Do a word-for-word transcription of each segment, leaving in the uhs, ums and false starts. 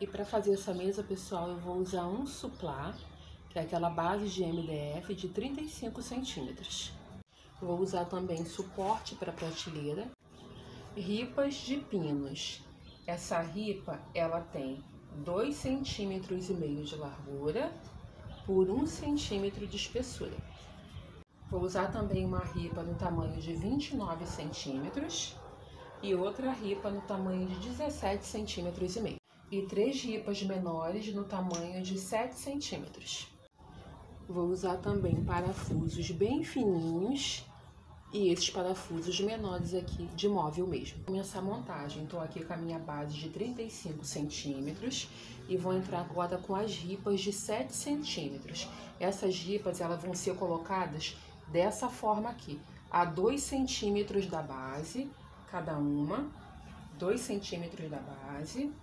E para fazer essa mesa, pessoal, eu vou usar um suplá, que é aquela base de M D F de trinta e cinco centímetros. Vou usar também suporte para prateleira, ripas de pinos. Essa ripa, ela tem dois centímetros e meio de largura por um centímetro de espessura. Vou usar também uma ripa no tamanho de vinte e nove centímetros e outra ripa no tamanho de dezessete centímetros e meio. E três ripas menores no tamanho de sete centímetros. Vou usar também parafusos bem fininhos e esses parafusos menores aqui de móvel mesmo. Vou começar a montagem. Estou aqui com a minha base de trinta e cinco centímetros e vou entrar agora com as ripas de sete centímetros. Essas ripas elas vão ser colocadas dessa forma aqui, a dois centímetros da base, cada uma, dois centímetros da base,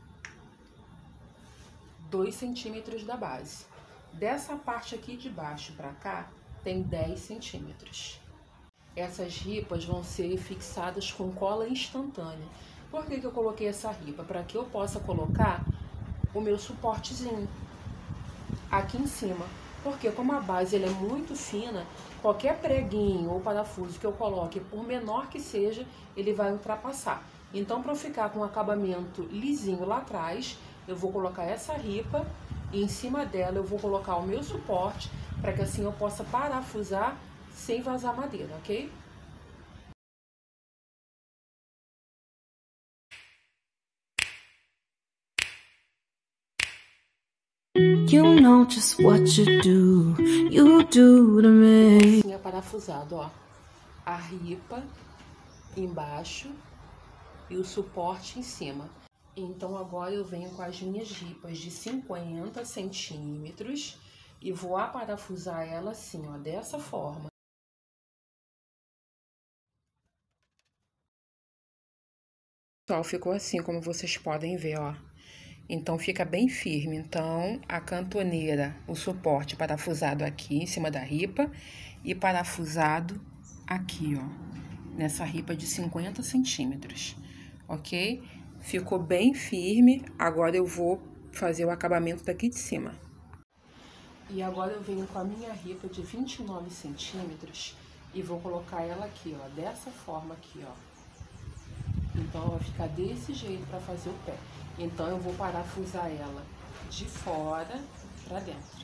dois centímetros da base. Dessa parte aqui de baixo para cá, tem dez centímetros. Essas ripas vão ser fixadas com cola instantânea. Por que que eu coloquei essa ripa? Para que eu possa colocar o meu suportezinho aqui em cima. Porque como a base ela é muito fina, qualquer preguinho ou parafuso que eu coloque, por menor que seja, ele vai ultrapassar. Então, para eu ficar com um acabamento lisinho lá atrás, eu vou colocar essa ripa e em cima dela eu vou colocar o meu suporte, para que assim eu possa parafusar sem vazar madeira, ok? You know just what you do, you do to me. Assim é parafusado, ó. A ripa embaixo e o suporte em cima. Então agora eu venho com as minhas ripas de cinquenta centímetros e vou aparafusar ela assim, ó, dessa forma. Pessoal, ficou assim como vocês podem ver, ó. Então fica bem firme. Então a cantoneira, o suporte parafusado aqui em cima da ripa e parafusado aqui, ó, nessa ripa de cinquenta centímetros, ok? Ficou bem firme. Agora eu vou fazer o acabamento daqui de cima. E agora eu venho com a minha ripa de vinte e nove centímetros e vou colocar ela aqui, ó, dessa forma aqui, ó. Então, ela vai ficar desse jeito para fazer o pé. Então, eu vou parafusar ela de fora para dentro.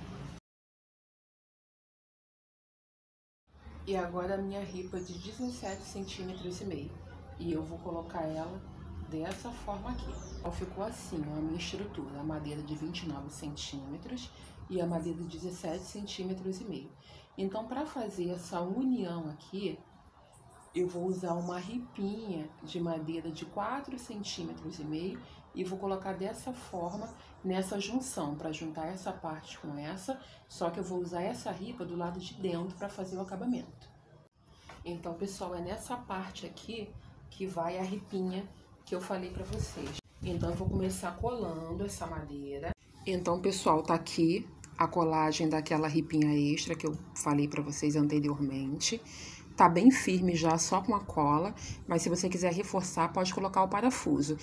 E agora a minha ripa de dezessete centímetros e meio. E eu vou colocar ela dessa forma aqui. Então, ficou assim, ó, a minha estrutura. A madeira de vinte e nove centímetros e a madeira de dezessete centímetros e meio. Então, para fazer essa união aqui, eu vou usar uma ripinha de madeira de quatro centímetros e meio e vou colocar dessa forma nessa junção, para juntar essa parte com essa, só que eu vou usar essa ripa do lado de dentro para fazer o acabamento. Então, pessoal, é nessa parte aqui que vai a ripinha que eu falei para vocês. Então, eu vou começar colando essa madeira. Então, pessoal, tá aqui a colagem daquela ripinha extra que eu falei para vocês anteriormente. Tá bem firme já, só com a cola, mas se você quiser reforçar, pode colocar o parafuso.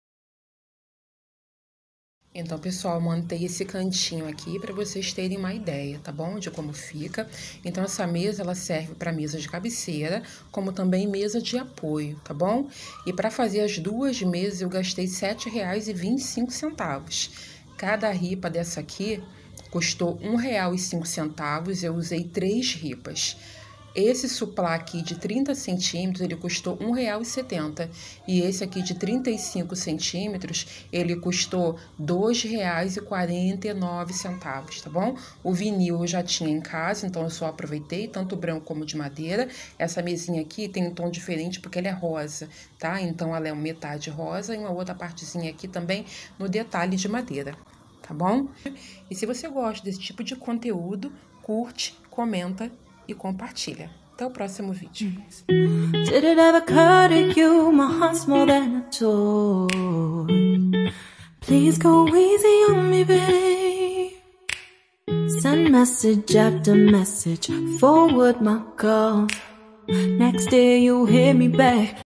Então, pessoal, eu montei esse cantinho aqui para vocês terem uma ideia, tá bom? De como fica. Então, essa mesa, ela serve para mesa de cabeceira, como também mesa de apoio, tá bom? E para fazer as duas mesas, eu gastei sete reais e vinte e cinco centavos. Cada ripa dessa aqui custou um real e cinco centavos, eu usei três ripas. Esse suplá aqui de trinta centímetros, ele custou um real e setenta centavos. E esse aqui de trinta e cinco centímetros, ele custou dois reais e quarenta e nove centavos, tá bom? O vinil eu já tinha em casa, então eu só aproveitei, tanto branco como de madeira. Essa mesinha aqui tem um tom diferente porque ela é rosa, tá? Então ela é metade rosa e uma outra partezinha aqui também no detalhe de madeira, tá bom? E se você gosta desse tipo de conteúdo, curte, comenta e compartilha. Até o próximo vídeo. Did it ever occur to you my heart's more than a toy? Please go easy on me, babe. Send message after message, forward my calls. Next day you hit me back.